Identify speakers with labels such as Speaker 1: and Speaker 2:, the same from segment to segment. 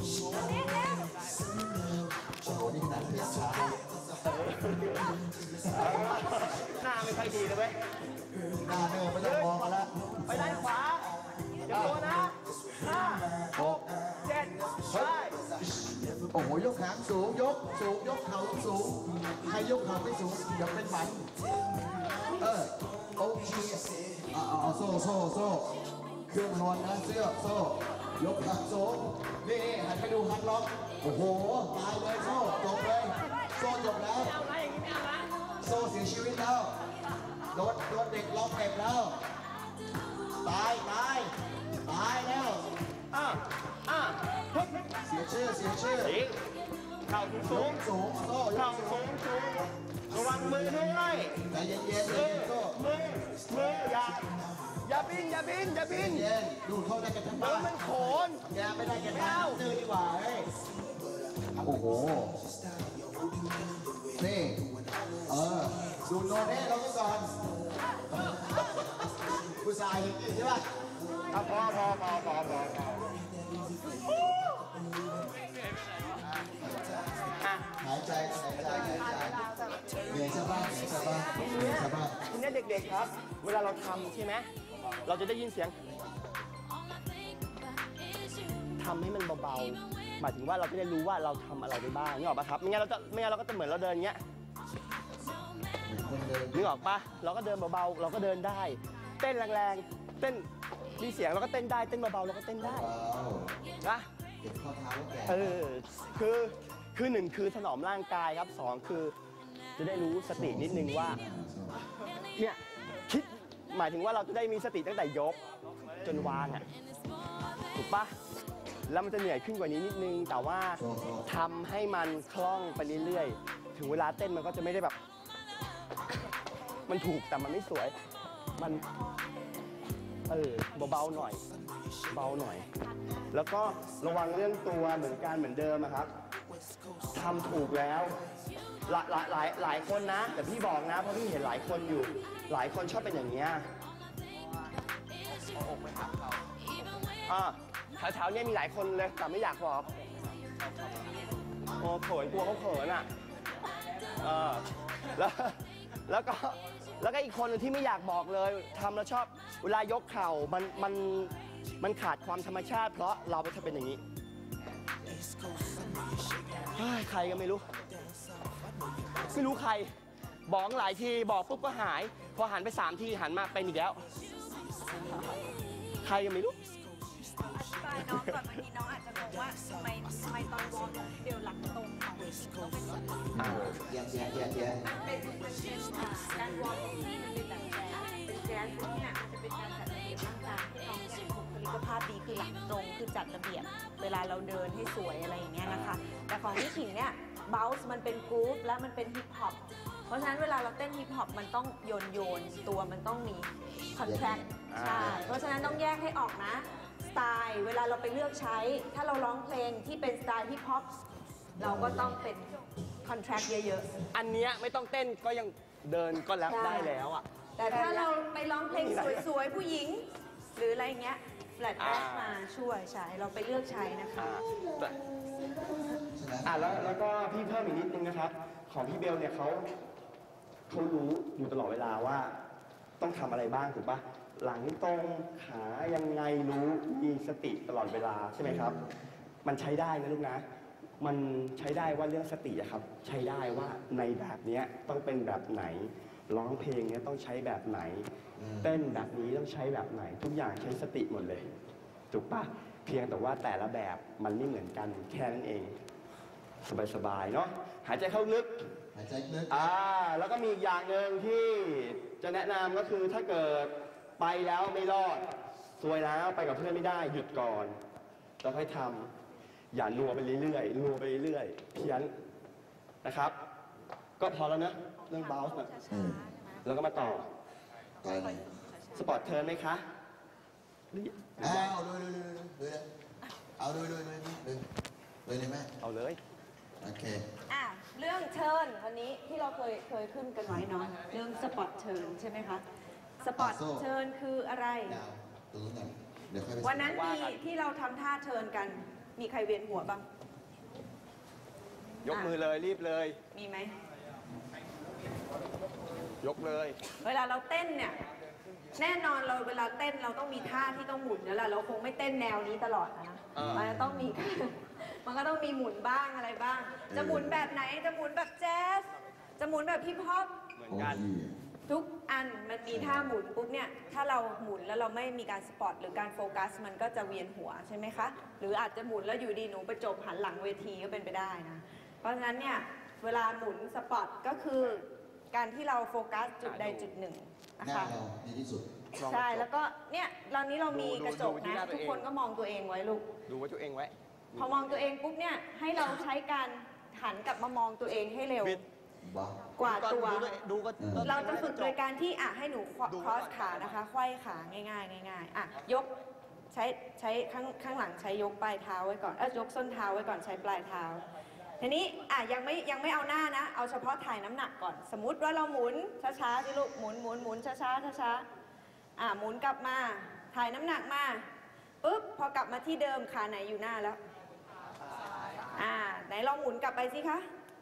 Speaker 1: โอ้โหนี่ขนาดเพียงช้า
Speaker 2: หน้าไม่ค่อยดีเลยเว้ย
Speaker 1: หน้าเนินไม่ต้องมองกันละ
Speaker 2: ไปด้านขวาเดี๋ยวตัวนะ5 6 7ไป
Speaker 1: โอ้โหยกแขนสูงยกสูงยกเข่าสูงใครยกเข่าไม่สูงเดี๋ยวเป็นหมันโอเคเอาโซ่เครื่องนอนนะเสื้อโซ่ยกขาสูงนี่หันไปดูฮันล็อกโอ้โหตายเลยโซ่จบเลยโซ่จบแล้วโซ่เสียชีวิตแล้วโดนเด็กล็อกเก็บแล้วตายแล้วเสียชื่อ
Speaker 2: เข่าสูง
Speaker 1: โซ่
Speaker 2: เข่าสูงระวังมือด้วย
Speaker 1: ใจเย็นโซ่
Speaker 2: มืออย่าบินเ
Speaker 1: ย็นดูเข้าได้กันทั้งบ้าน
Speaker 2: มันโขน
Speaker 1: แกไม่ได้กันทั้งตื่นดีกว่าเฮ้ยโอ้โหนี่ดูโนเน่เราก็ก่อนผู้ชายใช่ป่ะ
Speaker 2: พอ
Speaker 1: หายใจเหนื่อยใช่ป่ะ
Speaker 2: ทีนี้เด็กๆครับเวลาเราทำใช่ไหมเราจะได้ยินเสียงทำให้มันเบาๆหมายถึงว่าเราจะได้รู้ว่าเราทำอะไรได้บ้างนึกออกปะครับไม่งั้นเราก็จะเหมือนเราเดินอย่างเงี้ยนึกออกปะเราก็เดินเบาๆเราก็เดินได้เต้นแรงๆเต้นมีเสียงเราก็เต้นได้เต้นเบาๆเราก็เต้นได้นะคือ1คือถนอมร่างกายครับ2คือจะได้รู้สตินิดนึงว่าเนี่ยคิดหมายถึงว่าเราจะได้มีสติตั้งแต่ยกจนวางอ่ะถูกปะแล้วมันจะเหนื่อยขึ้นกว่านี้นิดนึงแต่ว่าทำให้มันคล่องไปเรื่อยๆถึงเวลาเต้นมันก็จะไม่ได้แบบมันถูกแต่มันไม่สวยมันเบาๆหน่อยแล้วก็ระวังเรื่องตัวเหมือนเดิมครับทำถูกแล้วหลายคนนะแต่พี่บอกนะเพราะพี่เห็นหลายคนอยู่หลายคนชอบเป็นอย่างเงี้ยเอาอกไปทับเขาแถวๆนี้มีหลายคนเลยแต่ไม่อยากบอกโอ้เขินกลัวเขาเขินอ่ะแล้วก็อีกคนที่ไม่อยากบอกเลยทำแล้วชอบเวลายกเข่ามันขาดความธรรมชาติเพราะเราไปทำเป็นอย่างนี้ใครก็ไม่รู้ใครบอกหลายทีบอกปุ๊บก็หายพอหันไป3 ทีหันมาเป็นอีกแล้วใครก็ไม่รู้
Speaker 3: อธิบายน้องก่อนบางทีน้องอาจจะงงว่าทำไมตอนวอร์มเดี๋ยวหลังตรงของต้องเป็นแบบ
Speaker 1: แย่
Speaker 3: เป็นการวอร์มของที่มันเป็นแบบเป็นแจ๊สเนี่ยอาจจะเป็นการจัดระเบียบร่างกายให้น้องเนี่ยบุคลิกภาพดีคือหลังตรงคือจัดระเบียบเวลาเราเดินให้สวยอะไรอย่างเงี้ยนะคะแต่ของพี่ขิงเนี่ยเบลส์มันเป็นกรุ๊ปและมันเป็นฮิปฮอปเพราะฉะนั้นเวลาเราเต้นฮิปฮอปมันต้องโยนตัวมันต้องมีคอนแทรคใช่เพราะฉะนั้นต้องแยกให้ออกนะสไตล์เวลาเราไปเลือกใช้ถ้าเราร้องเพลงที่เป็นสไตล์ฮิปฮอปเราก็ต้องเป็นคอนแทรคเยอะ
Speaker 2: ๆอันนี้ไม่ต้องเต้นก็ยังเดินก็แล้วได้แล้วอ่ะ
Speaker 3: แต่ถ้าเราไปร้องเพลงสวยๆผู้หญิงหรืออะไรเงี้ยแฟลตแบ็คมาช่วยใช้เราไปเลือกใช้นะคะ
Speaker 2: แล้วก็พี่เพิ่มอีกนิดนึงนะครับของพี่เบลเนี่ยเขารู้อยู่ตลอดเวลาว่าต้องทำอะไรบ้างถูกปะหลังตรงขายังไงรู้มีสติตลอดเวลาใช่ไหมครับมันใช้ได้นะลูกนะมันใช้ได้ว่าเรื่องสติอะครับใช้ได้ว่าในแบบนี้ต้องเป็นแบบไหนร้องเพลงเนี้ยต้องใช้แบบไหนเต้นแบบนี้ต้องใช้แบบไหนทุกอย่างใช้สติหมดเลยถูกปะเพียงแต่ว่าแต่ละแบบมันไม่เหมือนกันแค่นั้นเองสบายๆเนาะหายใจเข้าลึกแล้วก็มีอีกอย่างหนึ่งที่จะแนะนำก็คือถ้าเกิดไปแล้วไม่รอดซวยแล้วไปกับเพื่อนไม่ได้หยุดก่อนแล้วค่อยทำอย่ารัวไปเรื่อยๆเพี้ยนนะครับก็พอแล้วนะเรื่องบาสนะแล้วก็มาต่อสปอร์ตเทิร์นไหมคะ
Speaker 1: เอาเลยแม่
Speaker 2: เอาเลย
Speaker 1: โอเค
Speaker 3: เรื่องเทิร์นวันนี้ที่เราเคยขึ้นกันไว้เนาะเรื่องสปอร์ตเทิร์นใช่ไหมคะสปอร์ตเทิร์นคืออะไรวันนั้นที่เราทำท่าเทิร์นกันมีใครเวียนหัวบ้าง
Speaker 2: ยกมือเลยรีบเลย
Speaker 3: มีไหม
Speaker 2: ยกเลย
Speaker 3: เวลาเราเต้นเนี่ย แน่นอนเราเวลาเต้นเราต้องมีท่าที่ต้องหมุนแล้วล่ะเราคงไม่เต้นแนวนี้ตลอดนะมันจะต้องมี มันก็ต้องมีหมุนบ้างอะไรบ้าง จะหมุนแบบไหนจะหมุนแบบแจ๊สจะหมุนแบบฮิปฮอป
Speaker 2: เหมือนกัน
Speaker 3: ทุกอันมันมีท่าหมุนปุ๊บเนี่ยถ้าเราหมุนแล้วเราไม่มีการสปอตหรือการโฟกัสมันก็จะเวียนหัวใช่ไหมคะหรืออาจจะหมุนแล้วอยู่ดีหนูไปจบหันหลังเวทีก็เป็นไปได้นะเพราะฉะนั้นเนี่ยเวลาหมุนสปอตก็คือการที่เราโฟกัสจุดใดจุดหนึ่งนะ
Speaker 1: หน้า
Speaker 3: คะ
Speaker 1: เราดีที่สุด
Speaker 3: ใช่แล้วก็เนี่ยเรานี้เรามีกระจก
Speaker 2: ดูที่ห
Speaker 3: นะ
Speaker 2: น้าตัวเอง
Speaker 3: ทุกคนก็มองตัวเองไว้ลูก
Speaker 2: ดูไว้ตัวเองไว้
Speaker 3: พอมองตัวเองปุ๊บเนี่ยให้เราใช้การหันกลับมามองตัวเองให้เร็ว
Speaker 2: บิด
Speaker 1: บ้าก
Speaker 3: ว่าตัว
Speaker 2: ดูก็
Speaker 3: เราจะฝึกโดยการที่ให้หนูครอสขานะคะไขว้ขาง่ายๆง่ายๆยกใช้ข้างหลังใช้ยกปลายเท้าไว้ก่อนยกส้นเท้าไว้ก่อนใช้ปลายเท้าทีนี้ยังไม่เอาหน้านะเอาเฉพาะถ่ายน้ำหนักก่อนสมมุติว่าเราหมุนช้าๆสิลูกหมุนช้าหมุนกลับมาถ่ายน้ำหนักมาปุ๊บพอกลับมาที่เดิมขาไหนอยู่หน้าแล้วไหนลองหมุนกลับไปสิคะ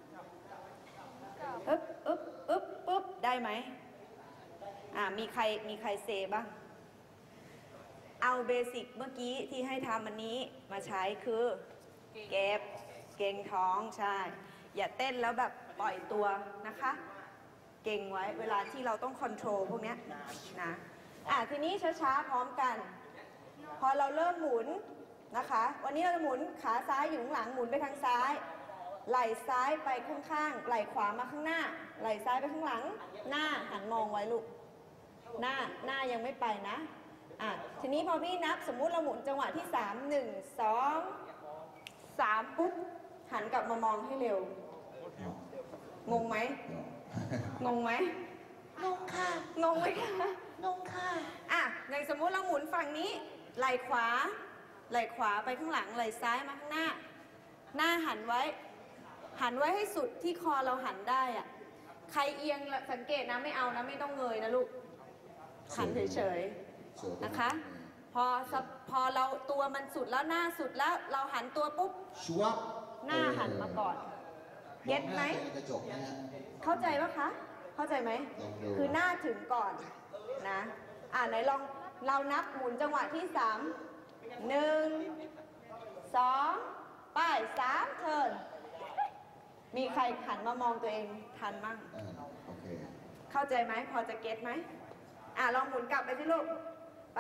Speaker 3: ปึ๊บได้ไหมมีใครเซบ้างเอาเบสิกเมื่อกี้ที่ให้ทำอันนี้มาใช้คือเก็บเก่งท้องใช่อย่าเต้นแล้วแบบปล่อยตัวนะคะเก่งไว้เวลาที่เราต้องคอนโทรลพวกเนี้ยนะทีนี้ช้าๆพร้อมกัน พอเราเริ่มหมุนนะคะวันนี้เราจะหมุนขาซ้ายอยู่ข้างหลังหมุนไปทางซ้ายไหล่ซ้ายไปข้างๆไหล่ขวามาข้างหน้าไหล่ซ้ายไปข้างหลังหน้าหันมองไว้ลูกหน้ายังไม่ไปนะทีนี้พอพี่นับสมมุติเราหมุนจังหวะที่3 1 2 3ปุ๊บหันกลับมามองให้เร็วงงไหมงงไหมงงค่ะงงไหมคะงงค่ะอย่างสมมุติเราหมุนฝั่งนี้ไหล่ขวาไปข้างหลังไหล่ซ้ายมาข้างหน้าหน้าหันไว้ให้สุดที่คอเราหันได้ใครเอียงสังเกตนะไม่เอานะไม่ต้องเงยนะลูกหันเฉยๆนะคะพอเราตัวมันสุดแล้วหน้าสุดแล้วเราหันตัวปุ๊บหน้าหันมาก่อนเก็ตไหมเข้าใจปะคะเข้าใจไหมคือหน้าถึงก่อนนะไหนลองเรานับหมุนจังหวะที่3 1 2ไป3เทิร์นมีใครหันมามองตัวเองทันมั่ง
Speaker 1: โอเค
Speaker 3: เข้าใจไหมพอจะเก็ตไหมลองหมุนกลับไปที่ลูกไป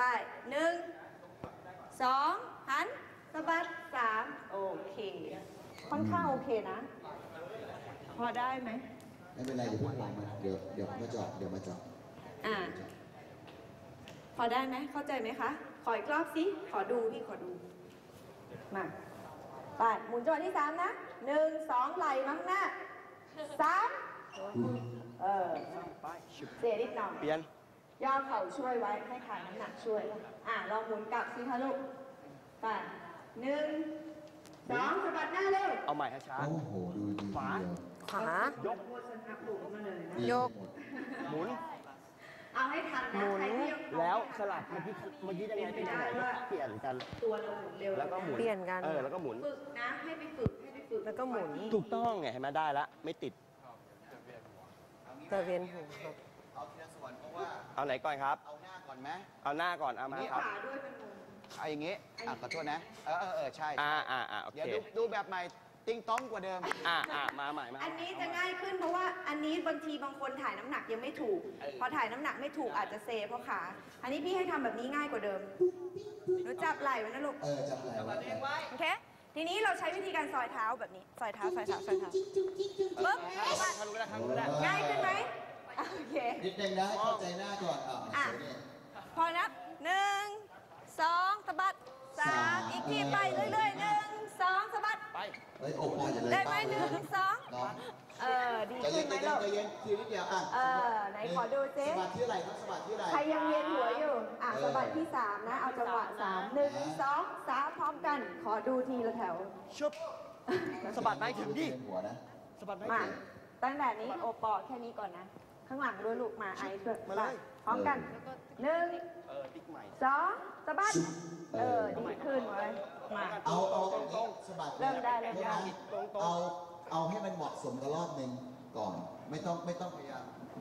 Speaker 3: 1 2หันสะบัด3โอเคค่อนข้างโอเคนะพอได้ไหม
Speaker 1: ไม่เป็นไรเดี๋ยวพวกเราเดี๋ยวมาจอด
Speaker 3: พอได้ไหมเข้าใจไหมคะขออีกรอบสิขอดูมาไปหมุนจังหวะที่3นะ1 2ไหล่มาข้างหน้า3เสียนิดหน่อย
Speaker 2: เปลี่ยน
Speaker 3: ย่อเข่าช่วยไว้ให้ถ่ายน้ำหนักช่วยลองหมุนกลับสิคะลูกไป1 2สะบัดหน้าเร็ว
Speaker 2: เอาใหม่ช้า
Speaker 1: โอ้โหดูดี
Speaker 3: ขวายกยก
Speaker 2: หมุน
Speaker 3: เอาให้ทันนะใครที่
Speaker 2: แล้วสลับเมื่อกี้ยังไงเป็นยังไงเปลี่ยนกัน
Speaker 3: ตัวเราหมุนเร็ว
Speaker 2: แล้วก็หมุน
Speaker 4: เปลี่ยนกัน
Speaker 2: แล้วก็หมุน
Speaker 3: ฝึกนะให้ไปฝึก
Speaker 4: แล้วก็หมุน
Speaker 2: ถูกต้องไงเห็นไหมได้แล้วไม่ติด
Speaker 4: แต่เวียนหัวครับ
Speaker 1: เอาทีละส่วนเพราะว่า
Speaker 2: เอาไหนก่อนครับ
Speaker 1: เอาหน้าก่อนไหม
Speaker 2: เอาหน้าก่อนเอามาครับ
Speaker 1: เอาอย่างงี้ขอโทษนะใช่
Speaker 2: โอเค
Speaker 1: เดี๋ยวดูแบบใหม่ติ้งต้องกว่าเดิม
Speaker 2: มาใหม่
Speaker 3: อันนี้จะง่ายขึ้นเพราะว่าอันนี้บางทีบางคนถ่ายน้ำหนักยังไม่ถูกพอถ่ายน้ำหนักไม่ถูกอาจจะเซเพราะขาอันนี้พี่ให้ทำแบบนี้ง่ายกว่าเดิมหนูจับไหล่ไว้นะลูก
Speaker 1: จับไหล่ไว้
Speaker 3: โอเคทีนี้เราใช้วิธีการซอยเท้าแบบนี้ซอยเท้าปึ๊บง่ายขึ้นไหมโอเค
Speaker 1: นิดนึงนะเข้าใจหน้าก่อน
Speaker 3: พอนับ1 2สะบัด3อีกทีไปเรื่อยๆ1 2สะบัด
Speaker 2: ไป
Speaker 1: โอ้โห
Speaker 3: ได้ไหม1 2ดีขึ้นไหมลูก
Speaker 1: ใจเย็นทีนิดเดียว
Speaker 3: ไหนขอดูซิ
Speaker 1: สะบัดที่ไหนครับสะบัดที่ไหน
Speaker 3: ใครยังเวียนหัวอยู่สะบัดที่3นะเอาจังหวะ3 1 2 3พร้อมกันขอดูทีละแถว
Speaker 2: ชุบสะบัดไม่ถึงดิสะบัดไม่ถึง
Speaker 3: ตั้งแต่นี้โอปอแค่นี้ก่อนนะข้างหลังด้วยลูกมาไอซ์ด้วยมาพร้อมกัน1 2สะบัดดีขึ้นไว้มา
Speaker 1: เอาบัด
Speaker 3: เริ่มได้เริ่มได้
Speaker 1: เอาให้มันเหมาะสมกับรอบหนึ่งก่อน ไม่ต้องพยายาม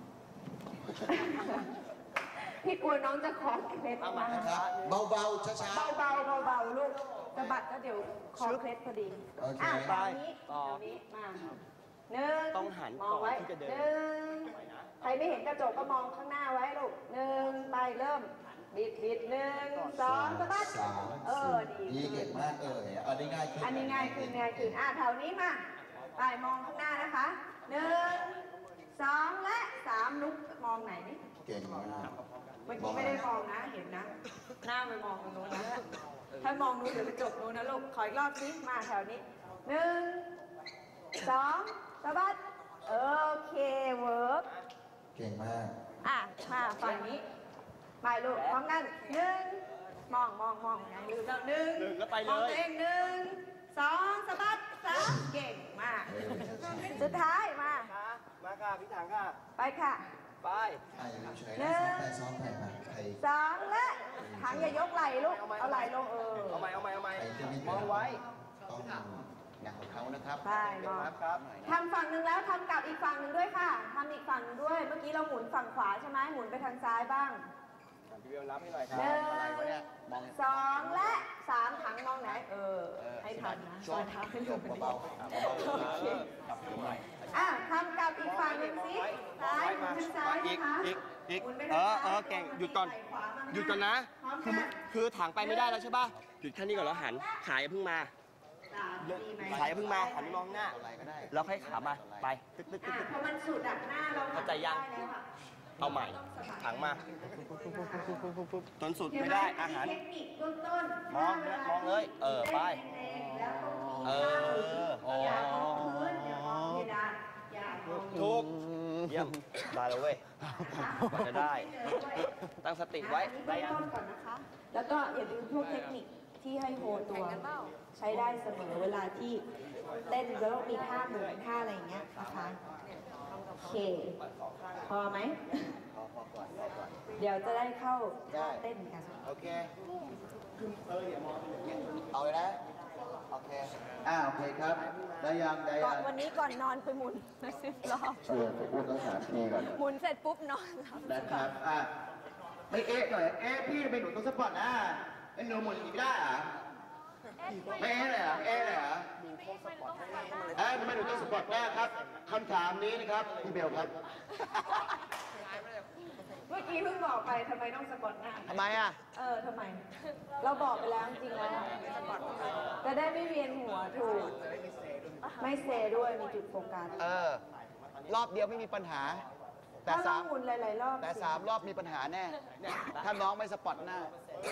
Speaker 3: พี่กลัวน้องจะคอเคล็ดนะ
Speaker 1: นะครับเบาๆช้า
Speaker 3: เบาๆลูกสะบัดก็เดี๋ยวคอเคล็ดพอดี
Speaker 1: ๆโอเค
Speaker 3: อ่ะ
Speaker 2: ไป
Speaker 3: แถวนี้มาหนึ่ง
Speaker 2: ต้องหัน
Speaker 3: มองไว้
Speaker 2: ก่อนที่จะเดิน
Speaker 3: หนึ่งใครไม่เห็นกระจกก็มองข้างหน้าไว้ลูกหนึ่งไปเริ่มบิดหนึ่งสองสะบัด
Speaker 1: สาม
Speaker 3: ดี
Speaker 1: ดีเก่งมากอันนี้ง่ายขึ้น
Speaker 3: อันนี้ง่ายขึ้นแถวนี้มาไปมองข้างหน้านะคะหนึ่งสองและสามนุกมองไหนนี่
Speaker 1: เก่งมาก
Speaker 3: เมื่อกี้ไม่ได้มองนะเห็นนะ หน้าไปมองตรงนู้นนะถ้ามองนู้นเดี๋ยวไปจบนู้นนะลูกขออีกรอบสิมาแถวนี้หนึ่งสองสะบัดโอเคเวิร์ก
Speaker 1: เก่งมาก
Speaker 3: อ่ะมาฝั่งนี้ไปลูกพร้อมกันหนึ่งมองอย่าลืมแล้วหนึ่ง
Speaker 2: หนึ่งแล้วไปเลย
Speaker 3: มองตัวเองหนึ่งสองสะบัดสามเก่งมากสุดท้ายมา
Speaker 2: ค่ะมาค่ะพี่ถังค่ะ
Speaker 3: ไปค่ะ
Speaker 2: ไป
Speaker 1: อย่าลืมเฉยนะซ้อมไปมาใคร
Speaker 3: สองและถังอย่ายกไหล่ลูกเอาไหล่ลง
Speaker 2: เอาใหม่
Speaker 1: ใครจะไม่
Speaker 2: มองไว้
Speaker 1: ต้องงานของเขานะครับ
Speaker 3: ใช่มอง
Speaker 2: ครับ
Speaker 3: ทำฝั่งหนึ่งแล้วทำกลับอีกฝั่งหนึ่งด้วยค่ะทำอีกฝั่งหนึ่งด้วย เมื่อกี้เราหมุนฝั่งขวาใช่ไหมหมุนไปทางซ้ายบ้าง
Speaker 2: พี่เบลนับให้หน่อยครั
Speaker 3: ห
Speaker 2: บ
Speaker 3: นึ่งสองและสามถังมองไหนให้ทันนะซอยเท้าให้ลงไปนิด
Speaker 1: เบา
Speaker 3: โอเคอ่ะทำกลับอีกฝั่งหนึ่งสิซ้ายหมุนทางซ้ายนะคะ
Speaker 2: อีก
Speaker 3: หมุนไปทางซ้าย
Speaker 2: เก่งหยุดก่อน
Speaker 3: ไหล่ขวามา
Speaker 2: หยุดก่อนนะ
Speaker 3: พร้อม
Speaker 2: คือ
Speaker 3: กัน
Speaker 2: คือถังไปไม่ได้แล้วใช่ป่ะ หยุดแค่นี้ก่อนแล้วหัน ขาอย่าเพิ่งมา
Speaker 3: ดีไหม
Speaker 2: ขาอย่าเพิ่งมา หันไปมองหน้า
Speaker 1: อะไรก็ได้
Speaker 2: แล้วค่อยขามา ไป ตึ๊ก
Speaker 3: อ่ะพอมันสุดอ่ะหน้าเรา
Speaker 2: เข้าใจยัง
Speaker 3: ได้แล้วอะ
Speaker 2: เอาใหม่ ถังมาจนสุดไม่ได้ อาหาร
Speaker 3: เทคนิคเบื้องต้น
Speaker 2: มองเลย ไป
Speaker 3: แล้วตรงนี้ อย่ามองพื้นอย่ามองเพดานอย่ามอง
Speaker 2: ถูก เยี่ยม ได้แล้วเว้ยกว่าจะได้ ตั้งสติไว้
Speaker 3: ได้
Speaker 2: ได้ยัง
Speaker 3: ต้นก่อนนะคะ แล้วก็อย่าลืมพวกเทคนิคที่ให้โฮตัว ใช้ได้เสมอเวลาที่เต้นแล้วมีท่าหมุนท่าอะไรอย่างเงี้ยนะคะ โอเค พอไหม เดี๋ยวจะได้เข้าท่าเต้นกัน
Speaker 1: โอเค เอาเลยนะ โอเค โอเคครับ ได้ยัง
Speaker 3: ก่อนวันนี้ก่อนนอนไปหมุน10 รอบ
Speaker 1: พูดต้องหาทีก่อน
Speaker 3: หมุนเสร็จปุ๊บนอนหลับ
Speaker 1: นะครับไม่หน่อย พี่เป็นหนูต้องสปอร์ตนะไอ้หนูหมุนอย่างนี้ไม่ได้เหรอไม่เลยเหรอเลยเหรอทำไมหนูต้องสปอร์ตหน้าครับคำถามนี้นะครับพี่เบลครับ
Speaker 3: เมื่อกี้เพิ่งบอกไปทำไมต้องสปอร์ตหน้า
Speaker 1: ทำไมอ่ะ
Speaker 3: ทำไม เราบอกไปแล้วจริงๆแล้วจะได้ไม่เวียนหัวถูก ไม่เซด้วยมีจุดโฟกัส
Speaker 1: รอบเดียวไม่มีปัญหา แต่
Speaker 3: ถ้าเราหมุนหลายๆรอบ
Speaker 1: แต่3 รอบมีปัญหาแน่ ถ้าน้องไม่สปอร์ตหน้า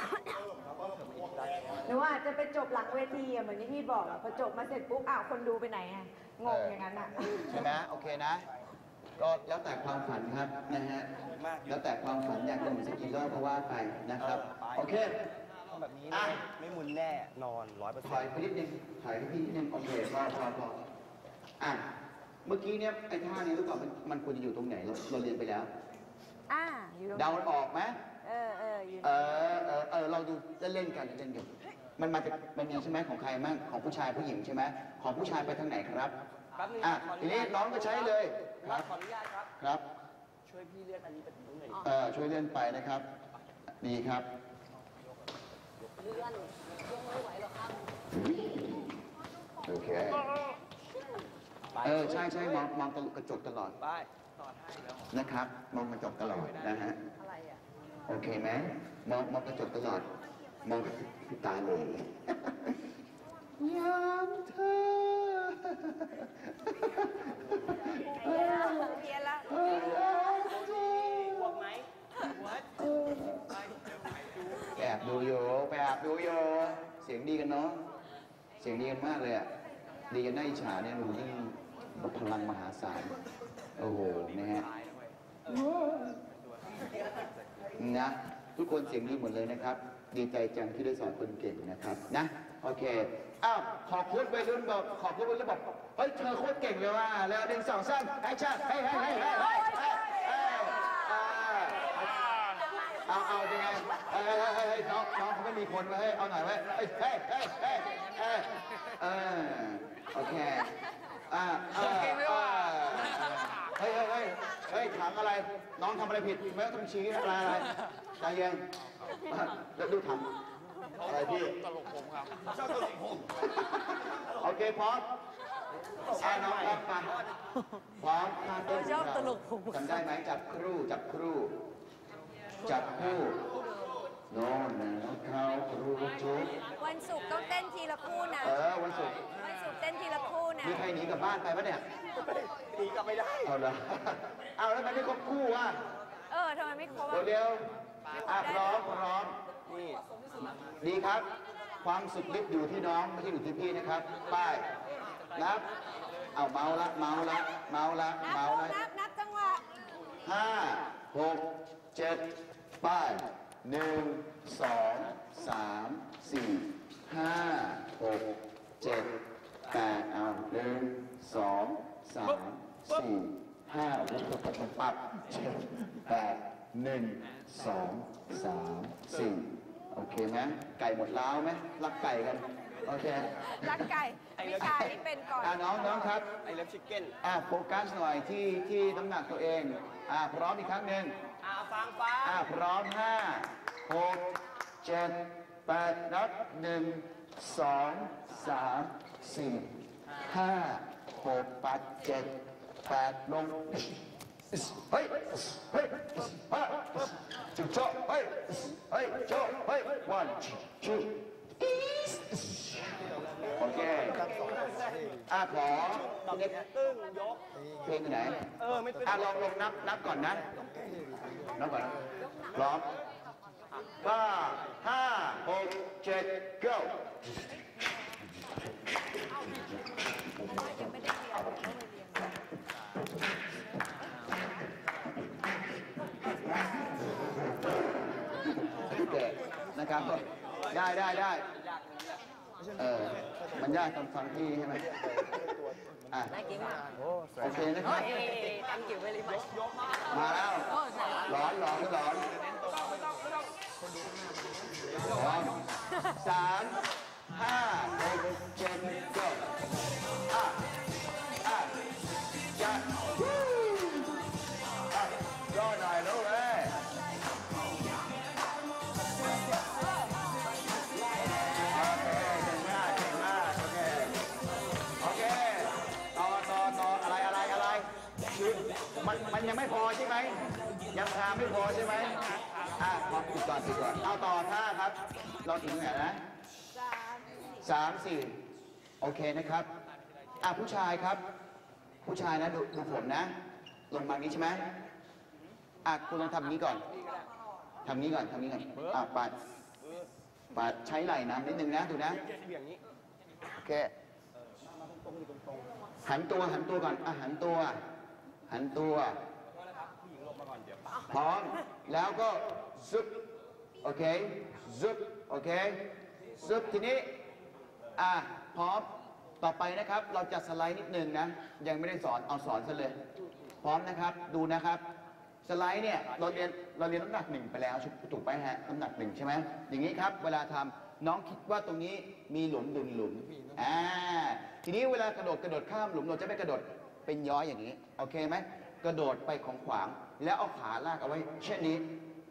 Speaker 3: หนูอาจจะไปจบหลังเวทีอะเหมือนที่พี่บอกอะพอจบมาเสร็จปุ๊บอ้าวคนดูไปไหนอะงงอย่างนั้นอะ
Speaker 1: ใช่ไหมโอเคนะ ก็แล้วแต่ความฝันครับนะฮะ แล้วแต่ความฝันอยากจะหมุนสกิลเลอร์ก็ว่าไปนะครับ โอเค
Speaker 2: แบบนี้ไม่หมุนแน่ นอน
Speaker 1: ถอยไปนิดนึงถอยไปพี่นิดนึงโอเคพอเมื่อกี้เนี่ยไอ้ท่านี้รู้ก่อนมันควรจะอยู่ตรงไหนเราเรียนไปแล้ว
Speaker 3: อยู่ตรง
Speaker 1: เดามันออกไหม
Speaker 3: อยู่
Speaker 1: เราดูเล่นกันมันมาจากมันมีใช่ไหมของใครมั่งของผู้ชายผู้หญิงใช่ไหมของผู้ชายไปทางไหนครับ
Speaker 2: แป๊บนึง
Speaker 1: ทีนี้น้องก็ใช้เลยครับ
Speaker 2: ขออนุญาตครับ
Speaker 1: ครับ
Speaker 2: ช่วยพี่เลื่อนอันนี้ไปถึงตรงไหน
Speaker 1: ช่วยเลื่อนไปนะครับดีครับโอเคใช่มองกระจกตลอด
Speaker 2: ไป
Speaker 1: นะครับ มองกระจกตลอดนะฮะโอเคไหมมองกระจกตลอด มองตาเลยยามเธอ
Speaker 3: เพี้ยนละ
Speaker 2: บวกไหม
Speaker 1: แอบดูโยเสียงดีกันเนาะเสียงดีกันมากเลยอ่ะดีกันน่าอิจฉาเนี่ยหนูยิ่งพลังมหาศาลโอ้โหนะฮะนะทุกคนเสียงดีหมดเลยนะครับ ดีใจจังที่ได้สอนคนเก่งนะครับนะโอเคขอบคุณวัยรุ่นบอกขอบคุณวัยรุ่นบอกเฮ้ยเธอโคตรเก่งเลยว่ะแล้ว1 2 3แอคชั่นเฮ้ยเอายังไงน้องเขาไม่มีคนไว้เอาหน่อยไว้เฮ้ยเคเฮ้ยถามอะไรน้องทำอะไรผิดไม่ต้องชี้อะไรใจเย็นแล้วดูทำอะไรพี่ตลกผมครับชอบตลกผมโอเคพร้อมน้องครับมาพร้อมท่าเต้น
Speaker 4: ชอบตลกผม
Speaker 1: จำได้ไหมจับครูจับคู่โน่นนะเขาครูจุ๊บ
Speaker 5: วันศุกร์ต้องเต้นทีละคู่นะ
Speaker 1: วันศุกร์
Speaker 5: วันศุกร์เต้นทีละคู่นะ
Speaker 1: มีใครหนีกลับบ้านไปปะเนี่ย
Speaker 2: หนีกลับไม่ได้
Speaker 1: เอาละเอาแล้วมันไม่ครบคู่อ่ะ
Speaker 5: ทำไมไม่ครบอ่ะ
Speaker 1: เร็วๆพร้อมนี่ดีครับ ความสุขลิบอยู่ที่น้องไม่ใช่อยู่ที่พี่นะครับป้ายนับเอาเมาละ
Speaker 5: นับจังหวะ
Speaker 1: 5 6 7ป้าย1 2 3 4 5 6 7 8เอา1 2 3 4 5ปับ7 8 1 2 3 4โอเคไหมไก่หมดล้าวไหมรักไก่กันโอเค
Speaker 5: รักไก่ไม่ใช่นี่เป็นก่อน
Speaker 1: น้องครับ
Speaker 2: ไอเลิฟชิคเก้น
Speaker 1: โฟกัสหน่อยที่น้ำหนักตัวเองพร้อมอีกครั้งหนึ่ง
Speaker 2: ฟัง
Speaker 1: พร้อม5 6 7 8นับ1 2 3 4 5 6 8 7 8ลงเฮ้ยจุดโชเฮ้ยโชเฮ้ย one two โอเคขอเน็ต
Speaker 2: ตึ้งยก
Speaker 1: เพลงไหน
Speaker 2: ไม่ตึ้ง
Speaker 1: ลองนับก่อนนะนับก่อนนะพร้อมก็5 6 7 go เด็กนะครับได้มันยากตอนฟังพี่ใช่ไหม
Speaker 4: น่ากินมาก
Speaker 1: โอเคนะครับ
Speaker 4: thank you very much
Speaker 1: มาแล้วร้อน3 5 6 7 go จะรอหน่อยลูกเอ้ยมันยังไม่พอใช่ไหมยังทาไม่พอใช่ไหมพอปิดก่อนเอาต่อท่าครับเราถึงไหนนะ3 4โอเคนะครับผู้ชายครับผู้ชายนะดูผมนะลงมานี้ใช่ไหมคุณลองทำนี้ก่อนปัดใช้ไหล่นะนิดนึงนะดูนะโอเคหันตัวก่อนหันตัวพร้อมแล้วก็ซุบโอเคซุบโอเคซุบทีนี้พร้อมต่อไปนะครับเราจะสไลด์นิดนึงนะยังไม่ได้สอนเอาสอนซะเลยพร้อมนะครับดูนะครับสไลด์เนี่ยเราเรียนน้ำหนัก1ไปแล้วถูกไปฮะน้ำหนัก1ใช่ไหมอย่างนี้ครับเวลาทำน้องคิดว่าตรงนี้มีหลุมทีนี้เวลากระโดดข้ามหลุมเราจะไม่กระโดดเป็นย้อยอย่างนี้โอเคไหมกระโดดไปของขวางแล้วเอาขาลากเอาไว้เช่นนี้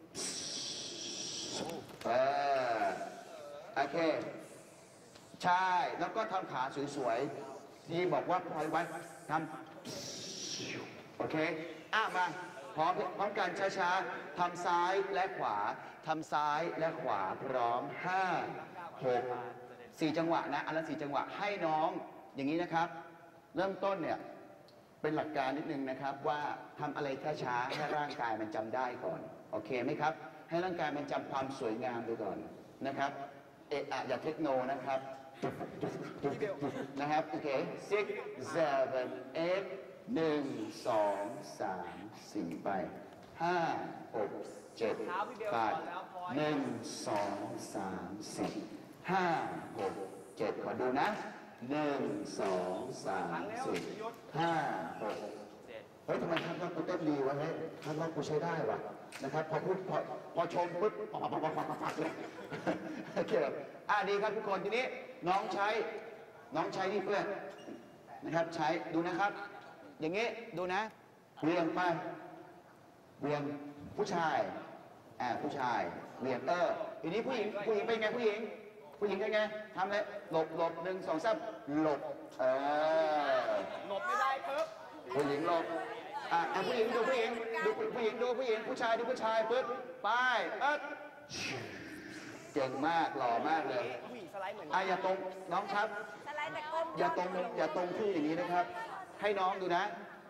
Speaker 1: โอเคใช่แล้วก็ทำขาสวยๆที่บอกว่าพลอยไว้ทำโอเคมาพร้อมกันช้าๆทำซ้ายและขวาทำซ้ายและขวาพร้อม5 6 4จังหวะนะอันละ4จังหวะให้น้องอย่างนี้นะครับเริ่มต้นเนี่ยเป็นหลักการนิดนึงนะครับว่าทำอะไรช้าๆให้ร่างกายมันจำได้ก่อนโอเคไหมครับให้ร่างกายมันจำความสวยงามไปก่อนนะครับอย่าเทคโนนะครับนะครับโอเค6 7 8 1 2 3 4ไป5 6 7 8 1 2 3 4 5 6 7ขอดูนะ1 2 3 4 5 6เฮ้ยทำไมท่านว่ากูเต้นดีวะเฮ้ยท่านว่ากูใช้ได้วะนะครับพอชมปุ๊บปักเลยโอเคดีครับทุกคนทีนี้น้องใช้นี่เพื่อนนะครับใช้ดูนะครับ อย่างนี้ดูนะเวียงไปเวียงผู้ชายผู้ชายเวียงทีนี้ผู้หญิงเป็นไงผู้หญิงเป็นไงทำเลยหลบ1 2 3หลบ
Speaker 2: หลบไม่ได้ครับ
Speaker 1: ผู้หญิงหลบผู้หญิงดูผู้หญิงผู้ชายดูผู้ชายปึ๊บไปเก่งมากหล่อมากเลย
Speaker 2: ผู้หญิงสไลด์เหมือน
Speaker 1: อย่าตรงน้องครับ
Speaker 5: สไลด์แต่ก้ม
Speaker 1: อย่าตรงที่อย่างนี้นะครับ ให้น้องดูนะ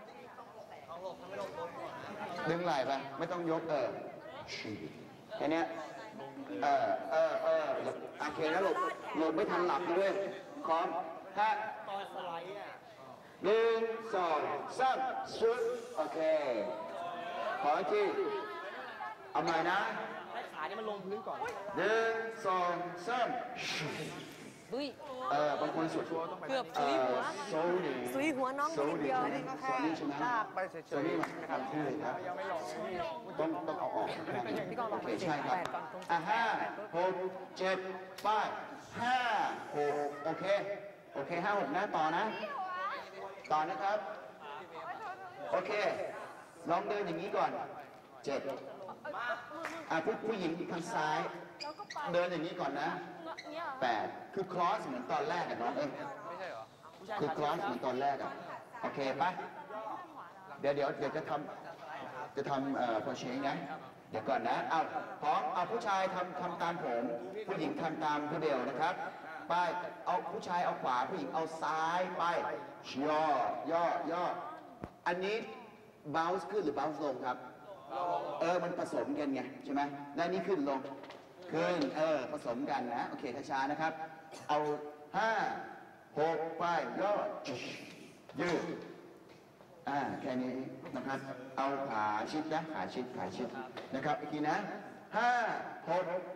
Speaker 1: ดึงไหล่ไปไม่ต้องยกแค่นี้โอเคนะหลบไม่ทันหลับด้วยพร้อมถ้า
Speaker 2: ตอนสไลด์อ่ะ
Speaker 1: 1 2 3ชุดโอเคขออีกทีเอาใหม่นะ
Speaker 2: ให้ขาเนี่ยมันลงพื้นก่อน
Speaker 1: 1 2 3
Speaker 4: ดุย
Speaker 1: บางคนสุด
Speaker 4: เกือบซุยหัว
Speaker 1: โซนี่
Speaker 4: ซุยหัวน้องนิดเดียว
Speaker 1: โซนี่ใช่ไหม
Speaker 2: ลากไปเฉยๆ
Speaker 1: โซนี่มาทำที่เลยครับ
Speaker 2: ยังไม่ลงนี่
Speaker 1: ต้องเอาออก
Speaker 4: พี่กองลอง
Speaker 1: โอ
Speaker 4: ไป
Speaker 1: เค
Speaker 4: เจ็ด
Speaker 1: ใช่ครับ
Speaker 4: แปดก่อนตรง
Speaker 1: 5 6 7 8 5 6โอเค5 6นะต่อนะครับโอเคลองเดินอย่างนี้ก่อน7ผู้หญิงทางซ้ายเดินอย่างนี้ก่อนนะ8คือครอสเหมือนตอนแรกอะน้องคือครอสเหมือนตอนแรกอะโอเคปะเดี๋ยวจะทำโคเชงนะเดี๋ยวก่อนนะพร้อมผู้ชายทำตามผมผู้หญิงทำตามพี่เบลนะครับไปเอาผู้ชายเอาขวาผู้หญิงเอาซ้ายไปย่ออันนี้ bounce ขึ้นหรือ bounce ลงครับมันผสมกันไงใช่ไหมและนี่ขึ้นลงผสมกันนะโอเคช้าๆนะครับเอา5 6ไปย่อยืดแค่นี้นะครับเอาขาชิดนะขาชิดนะครับอีกทีนะ5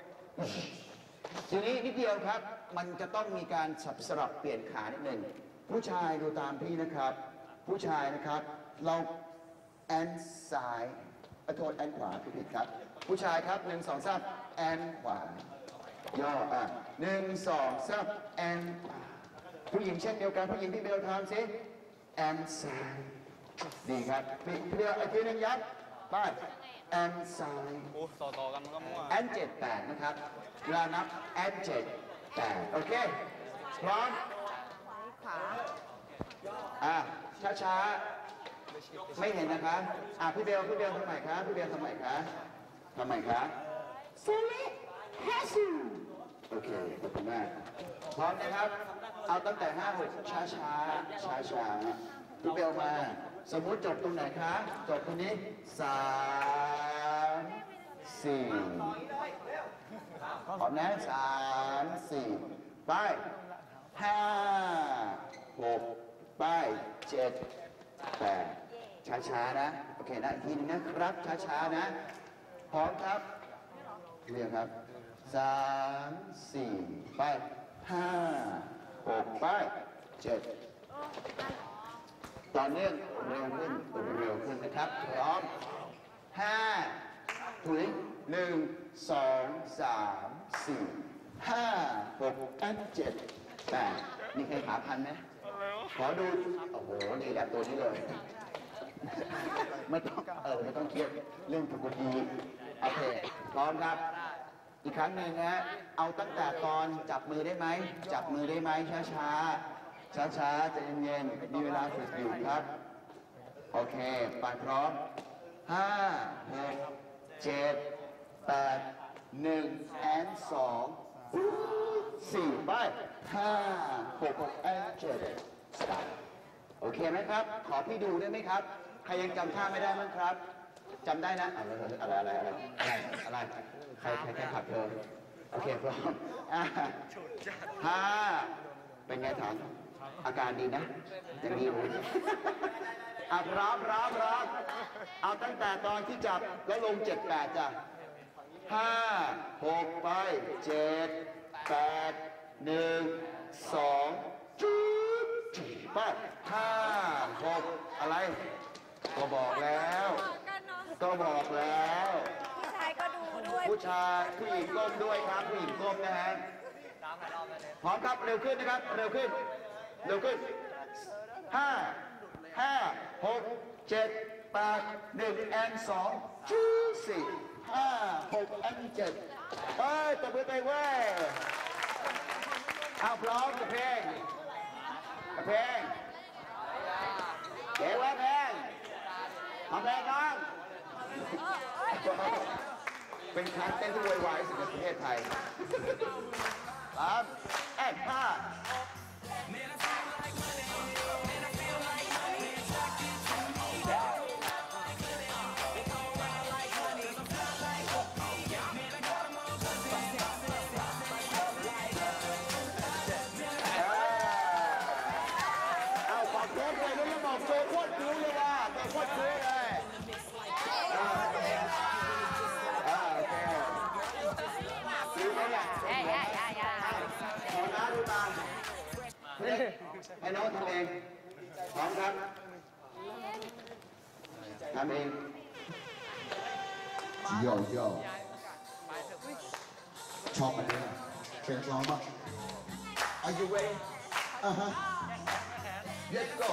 Speaker 1: 6ทีนี้นิดเดียวครับมันจะต้องมีการสลับเปลี่ยนขานิดหนึ่งผู้ชายดูตามพี่นะครับผู้ชายนะครับเราแอนซ้ายโทษแอนขวาผิดครับผู้ชายครับ1 2 3แอนขวาย่อ1 2 3แอนผู้หญิงเช่นเดียวกันผู้หญิงที่เบลทำสิแอนซ้ายดีครับพี่เบลอีกทีหนึ่งยับไปแอนซ้าย
Speaker 2: โอ้ต่อกันมันก็มั่ว
Speaker 1: แอน7 8นะครับเวลานับแอน7 8โอเคพร้อม
Speaker 5: ขวา
Speaker 1: ช้าๆไม่เห็นนะคะพี่เบลทำไมคะพี่เบลทำไมคะซูมิฮาซูโอเคขอบคุณมากพร้อมนะครับเอาตั้งแต่5 6ช้าพี่เบลมาสมมุติจบตรงไหนคะจบตรงนี้3 4พร้อมนะ3 4ไป5 6ไป7 8ช้าๆนะโอเคนะอีกทีนึงนะครับช้าๆนะพร้อมครับเรียงครับ3 4ไป5 6ไป7ต่อเนื่องเร็วขึ้นนะครับพร้อม5ถุย1 2 3 4 5 6 7 8มีใครขาพันไหมขอดูโอ้โหนี่แหละตัวนี้เลยไม่ต้องเครียดเรื่องถูกดีโอเคพร้อมครับอีกครั้งหนึ่งนะเอาตั้งแต่ตอนจับมือได้ไหมช้าใจเย็นๆมีเวลาฝึกอยู่ครับโอเคไปพร้อม5 6 7 8 1 and 2 4ไป5 6 and 7 stop โอเคไหมครับขอพี่ดูได้ไหมครับใครยังจำท่าไม่ได้มั้งครับจำได้นะอะไรใครขับเธอโอเคพร้อมเป็นไงถามอาการดีนะยังดีอยู่พร้อมเอาตั้งแต่ตอนที่จับแล้วลง7 8จ้ะ5 6ไป7 8 1 2จุ๊บไป5 6อะไรก็บอกแล้ว
Speaker 5: ผู้ชายก็ดูด้วย
Speaker 1: ผู้ชายผู้หญิงก้มด้วยครับผู้หญิงก้มนะฮะพร้อมครับเร็วขึ้นนะครับเร็วขึ้น 5 6 7 8 1 and 2 juicy 5 6 and 7เฮ้ยตบมือไปเว้ยเอาพร้อมกับเพลงเก๋ไว้เพลงทำเพลงน้องเป็นการเต้นที่โวยวายที่สุดในประเทศไทยแอด5โชว์โคตรคิ้วเลยว่ะโคตรคิ้วเลยโอเคคิ้วเขาอยากขอน้าดูตามให้น้องทำเองพร้อมครับทำเองโย่ชอบอันนี้เพลงร้องป่ะ Are you ready? Let's go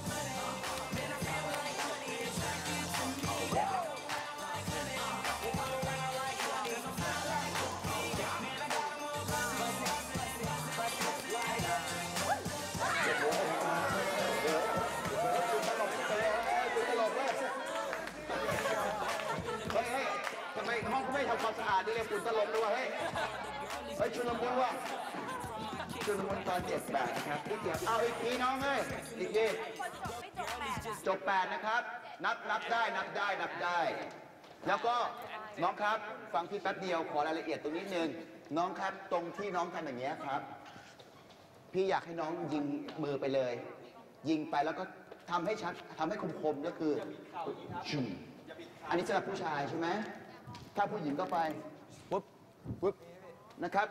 Speaker 1: ทำไมห้องเขาไม่ทำความสะอาดนี่เลยฝุ่นตลบด้วยเฮ้ยชุลมุนว่ะชุลมุนตอน7 8นะครับเอาอีกทีน้องเอ้ยอีกทีจบ8นะครับนับได้แล้วก็น้องครับฟังพี่แป๊บเดียวขอรายละเอียดตรงนี้นึงน้องครับตรงที่น้องทำอย่างเงี้ยครับพี่อยากให้น้องยิงมือไปเลยยิงไปแล้วก็ทำให้ชัดทำให้คมๆก็คืออันนี้สำหรับผู้ชายใช่ไหมถ้าผู้หญิงก็ไปปุ๊บนะครับ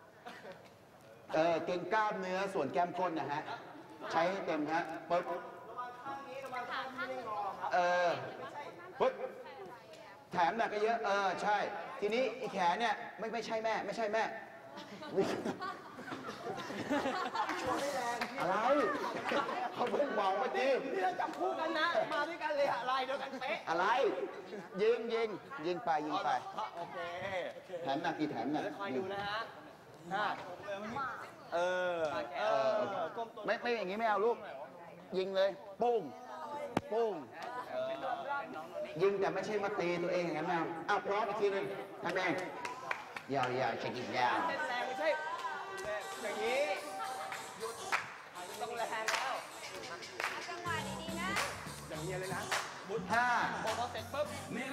Speaker 1: เก่งกล้ามเนื้อส่วนแก้มก้นนะฮะใช้ให้เต็มฮะปุ๊บปุ๊บแถมหนักก็เยอะใช่ทีนี้อีแขนเนี่ยไม่ใช่แม่อะไรเขาเพิ่งบอกเมื่อกี้
Speaker 2: นี่เราจับคู่กันนะมาด้วยกันเลยอะไรเดียวกันเป๊ะ
Speaker 1: อะไรยิงไป
Speaker 2: โอเค
Speaker 1: แถมหนักกี่แถมหนัก
Speaker 2: คอยดูนะฮะ
Speaker 1: ไม่อย่างนี้ไม่เอาลูกยิงเลยปุ้งยิงแต่ไม่ใช่มาตีตัวเองอย่างนั้นนะพร้อมอีกทีนึงทำเองยาวเช็คอีกยาว
Speaker 2: แรงไม่ใช่อย่างนี้ต้องแรงแล้ว
Speaker 5: จังหวะดีๆนะ
Speaker 2: อย่างนี้เลยนะ
Speaker 1: มุด
Speaker 2: พอเสร็จปุ๊บ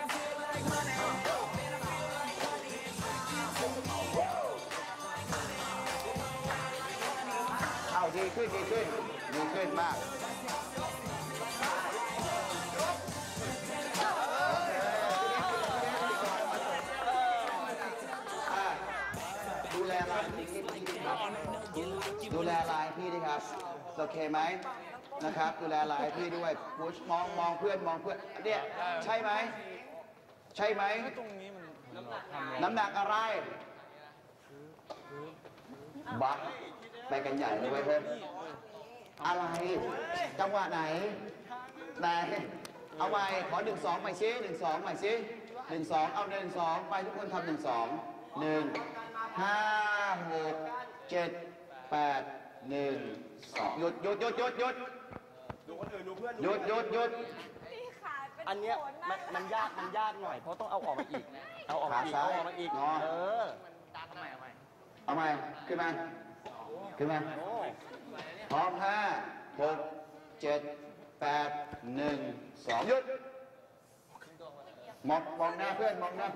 Speaker 1: เอาดีขึ้นมากดูแลลายพี่ดิครับโอเคไหมนะครับดูแลลายพี่ด้วยมองเพื่อนเนี่ยใช่ไหมน้ำหนักอะไรบักไปกันใหญ่เลยเพื่อนอะไรจังหวะไหนเอาไปขอ1 2ใหม่ซิ1 2ใหม่ซิ1 2เอา1 2ไปทุกคนทำ1 2 1 5 6 7 8 1 2หยุด
Speaker 2: ดูคนอื่นดูเพื่อน
Speaker 1: หยุด
Speaker 2: อันเนี้ยมันยากหน่อยเพราะต้องเอาออกมาอีกเอาออกมาอีก
Speaker 1: เอาใหม่ขึ้นมาพร้อม5 6 7 8 1 2หยุดมองหน้าเพื่อน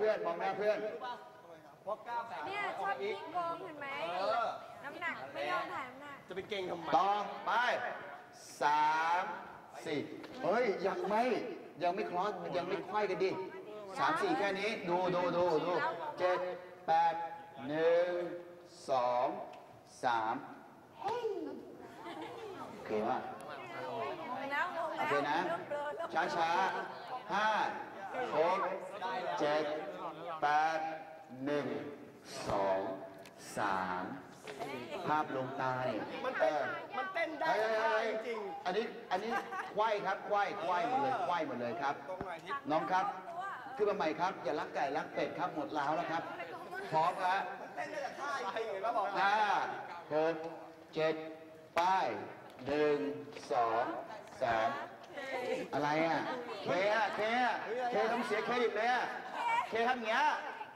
Speaker 5: เนี่ยชอบยิงโกงเห็นไหมน้ำหนักไม่ยอมถ่ายน้ำหนัก
Speaker 2: จะไปเก่งทำไม
Speaker 1: ต่อไป3 4เฮ้ยยังไม่คลอสยังไม่ควายกันดิ3 4แค่นี้ดู7 8 1 2 3โอเคป่ะโอเคนะช้า5 6 7 8 1 2 3ภาพลงตาเนี่ย
Speaker 2: มันเต้นได้จริง
Speaker 1: อันนี้อันนี้ไหวครับไหวหมดเลยไหวหมดเลยครับ น้องครับขึ้นมาใหม่ครับอย่ารักไก่รักเป็ดครับหมดแล้วแล้วครับพร้อมครับ5 6 7ป้าย1 2 3อะไรอ่ะเคทำเสียเครดิตเลยอ่ะเคทำอย่างเงี้ย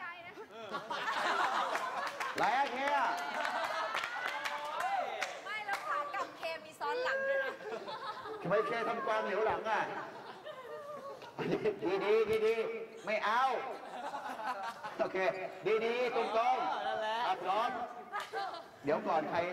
Speaker 1: อะไรอ่ะเคอ่ะ
Speaker 5: ไม่แล้วขากลับเคมีซ้อนหลังด้วยนะ
Speaker 1: ทำไมเคทำความเหนียวหลังอ่ะดีไม่เอาโอเคดีตรงๆพร้อมเดี๋ยวก่อนใคร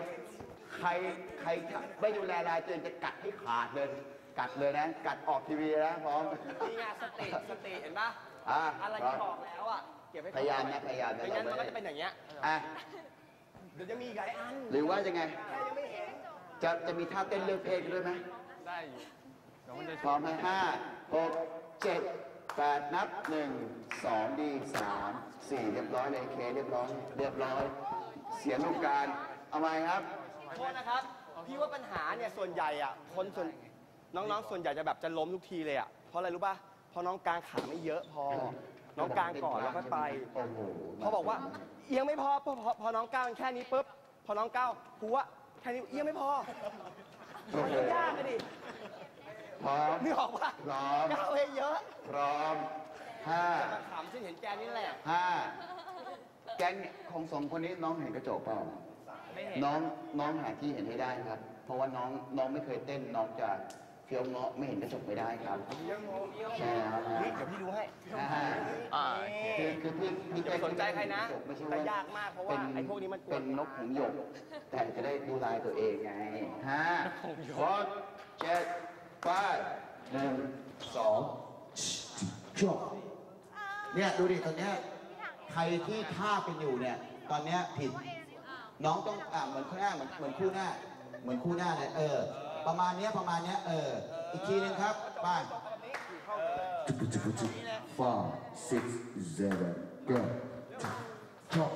Speaker 1: ไม่ดูแลรายเตือนจะกัดให้ขาดเลยกัดเลยนะกัดออกทีวีนะพร้อม
Speaker 6: นี่ไงสติเห็นปะอะไรที่บอกแล้วอ่ะเก็บไว้
Speaker 1: พยายามนะ
Speaker 6: ไม่งั้นมันก็จะเป็นอย่างเงี้ย
Speaker 1: อ่ะ
Speaker 6: เดี๋ยวจะมีอีกหลายอัน
Speaker 1: หรือว่ายังไงจะมีท่าเต้นเลือกเพลงด้วยไหม
Speaker 6: ได้อยู่เดี๋ยวมันจะ
Speaker 1: พร้อมไหม5 6 7 8นับ1 2ดี3 4เรียบร้อยเลยเคเรียบร้อยเสียลูกการเอาไหมครับ
Speaker 2: โทษนะครับ พี่ว่าปัญหาเนี่ยส่วนใหญ่อ่ะน้องๆส่วนใหญ่จะแบบจะล้มทุกทีเลยอ่ะเพราะอะไรรู้ป่ะเพราะน้องกางขาไม่เยอะพอ น้องกางก่อนแล้วค่อยไป
Speaker 1: โอ้โห
Speaker 2: เขาบอกว่าเอียงไม่พอพอน้องก้าวแค่นี้ปุ๊บพอน้องก้าวหัวแค่นี้เอียงไม่พอมันยากเลยดิ
Speaker 1: พร้อม
Speaker 2: นึกออกปะ
Speaker 1: พร้อม
Speaker 2: ก้าวให้เยอะ
Speaker 1: พร้อม
Speaker 2: มาขำฉันเห็นแกนี่แหละ
Speaker 1: 5 แก๊งของสองคนนี้น้องเห็นกระจกเปล่าน้องหาที่เห็นให้ได้ครับ เพราะว่าน้องไม่เคยเต้นน้องจะเฟี้ยวเงาะไม่เห็นกระจกไม่ได้ครับใช่แล้ว
Speaker 2: นี่เดี๋ยวพี่ดูให้
Speaker 1: คือพี่
Speaker 2: อย่าไปสนใจใครนะ
Speaker 1: ไม่ใช่
Speaker 2: แต่
Speaker 1: ว่าย
Speaker 2: ากมากเพราะว่าไอ้พวกนี้มันก
Speaker 1: เป็
Speaker 2: วน
Speaker 1: นนกหงส์หยก แต่จะได้ดูลายตัวเองไง5 6 7 8 1 2จบเนี่ยดูดิตอนเนี้ยใครที่ท่าเป็นอยู่เนี่ยตอนเนี้ยผิดน้องต้องเหมือนคู่หน้าเหมือนคู่หน้าเลยประมาณเนี้ยอีกทีนึงครับไป 5 6 7 go จบ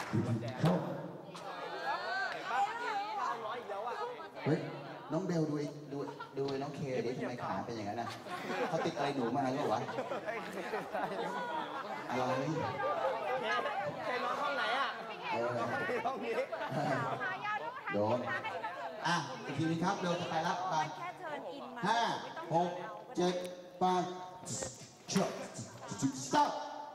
Speaker 1: เฮ้ยน้องเบลดูน้องเคดิทำไมขาเป็นอย่างนั้นน่ะเขาติดอะไรหนูมาหรือเปล่าวะอะไร
Speaker 2: เคยนอนห้องไหนอ่ะห้องนี้
Speaker 1: โดนอีกทีนึงครับเร็วจะไปรับไป
Speaker 5: แค่เทิร์นอินมา
Speaker 1: 5 6 7 8จบ stop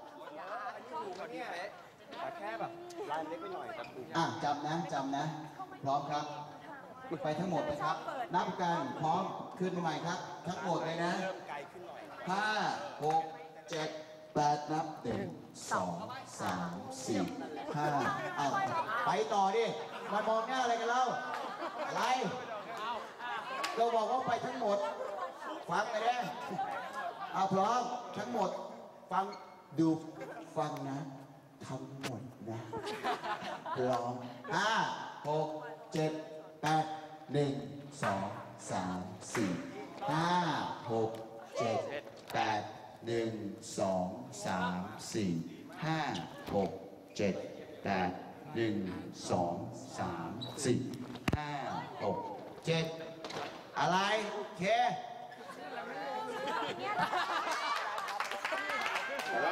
Speaker 2: แต่แค่แบบลายเล็กไปหน่อยแต่ถูก
Speaker 1: จำนะพร้อมครับไปทั้งหมดนะครับ นับกันพร้อมขึ้นมาใหม่ครับ ทั้งหมดเลยนะ
Speaker 2: เริ่มไกลขึ้นหน่อย
Speaker 1: 5 6 7 8นับ1 2 3 4 5ไปต่อดิมามองหน้าอะไรกันเล่าอะไรเราบอกว่าไปทั้งหมดฟังไปเลยพร้อมทั้งหมดฟังดูฟังนะทั้งหมดนะพร้อม5 6 7 8 1 2 3 4 5 6 7 8 1 2 3 4 5 6 7 8 1 2 3 4 5 6 7อะไรเคอะไร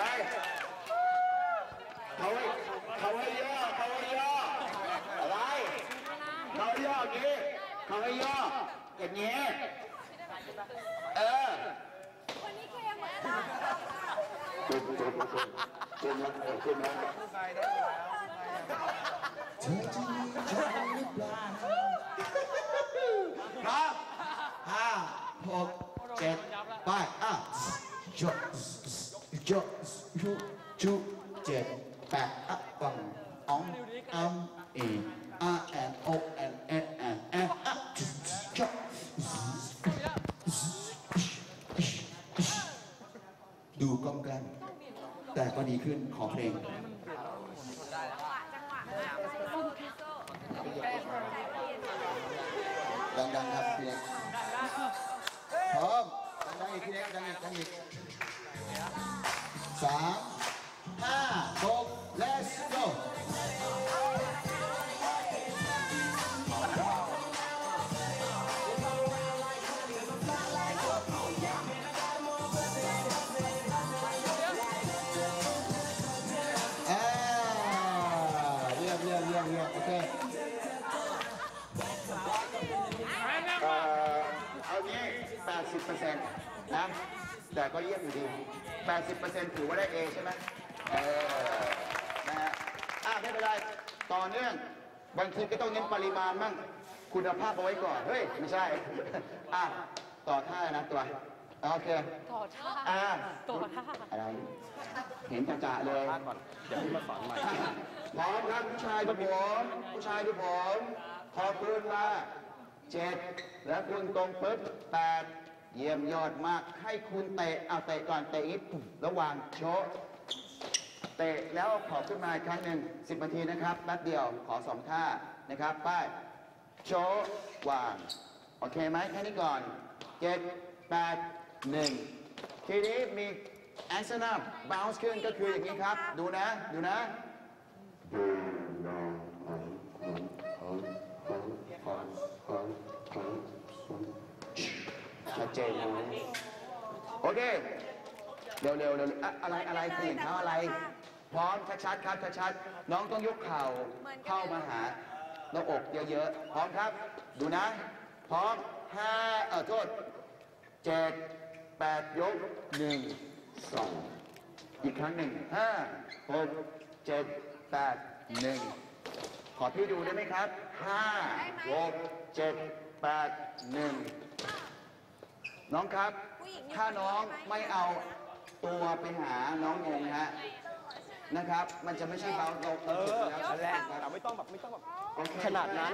Speaker 1: เขาให้ย่ออะไรเขาให้ย่ออย่างนี้เขาให้ย่ออย่างนี้
Speaker 5: วันนี้เคเหมือนกัน
Speaker 1: ขึ้นแล้วเธอจะมีใจหรือเปล่าครับ5 6 7ไปจุ7 8ฟังแอนโอแอนดูกล้องกันแต่ก็ดีขึ้นขอเพลงดังๆครับพี่เล็กพร้อมดังๆอีกพี่เล็กดังอีก3 5 6 let's go 80%นะแต่ก็เยี่ยมอยู่ดี 80%ถือว่าได้ A ใช่ไหมนะฮะไม่เป็นไรต่อเนื่องบางทีก็ต้องเน้นปริมาณมั่งคุณภาพเอาไว้ก่อนเฮ้ยไม่ใช่ต่อท่านะตัวโอเค
Speaker 4: ต่อท่าต่อท่า
Speaker 1: อะไรเห็นจ่าๆเลย
Speaker 2: เดี๋ยวพี่มาสอนใหม่
Speaker 1: พร้อมครับผู้ชายดูผมผู้ชายดูผมพอปืนมา7แล้วคุณตรงปุ๊บ8เยี่ยมยอดมากให้คุณเตะเอาเตะก่อนเตะอีกระหว่างโชว์เตะแล้วขอขึ้นมาอีกครั้งหนึ่ง10 นาทีนะครับแป๊บเดียวขอ2 ท่านะครับป้ายโชว์วางโอเคไหมแค่นี้ก่อน7 8 1ทีนี้มีแอนเซนัมบาวส์ขึ้นก็คืออย่างนี้ครับดูนะดูนะชัดเจนนะโอเคเร็วอะไรคือเท้าอะไรพร้อมชัดๆครับชัดๆน้องต้องยกเข่าเข้ามาหาหน้าอกเยอะๆพร้อมครับดูนะพร้อม5โทษ7 8ยก1 2อีกครั้งหนึ่ง5 6 7 8 1ขอพี่ดูได้ไหมครับ5 6 7 8 1น้องครับถ้าน้องไม่เอาตัวไปหาน้องงงฮะนะครับมันจะไม่ใช่เขาเรา
Speaker 2: นั่นแหละเราไม่ต้องแบบขนาดนั้น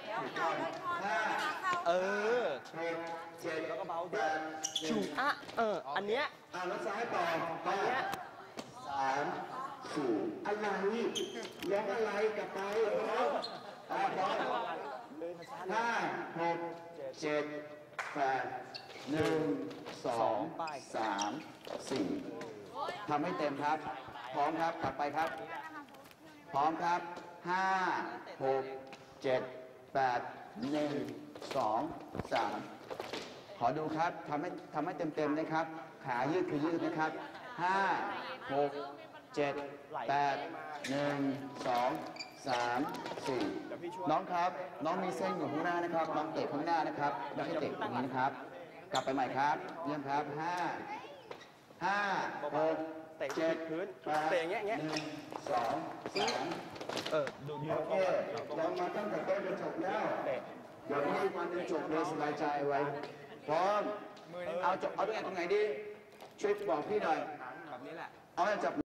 Speaker 1: 7แล้วก็เบา
Speaker 2: ชูอันเนี้ย
Speaker 1: แล้วซ้ายต่ออันเนี้ย3 4อะไรยังอะไรกลับไปพร้อม5 6 7 8 1 2 3 4ทำให้เต็มครับพร้อมครับกลับไปครับพร้อมครับ5 6 7 8 1 2 3ขอดูครับทำให้เต็มนะครับขายืดคือยืดนะครับ5 6 7 8 1 2 3 4น้องครับน้องมีเส้นอยู่ข้างหน้านะครับน้องเตะข้างหน้านะครับไม่ใช่เตะตรงนี้นะครับกลับไปใหม่ครับเยี่ยมครับ5 6
Speaker 2: เตะพื้นเตะอย่างเงี้ย
Speaker 1: 1 2 3
Speaker 2: ดูยืน
Speaker 1: โอเคเรามาตั้งแต่ต้นจนจบแล้วเดี๋ยวให้วันจนจบเลยสบายใจไว้พร้อมเอาตรงไหนดีช่วยบอกพี่หน่อย
Speaker 6: แบบนี้แหละ
Speaker 1: เอาจับ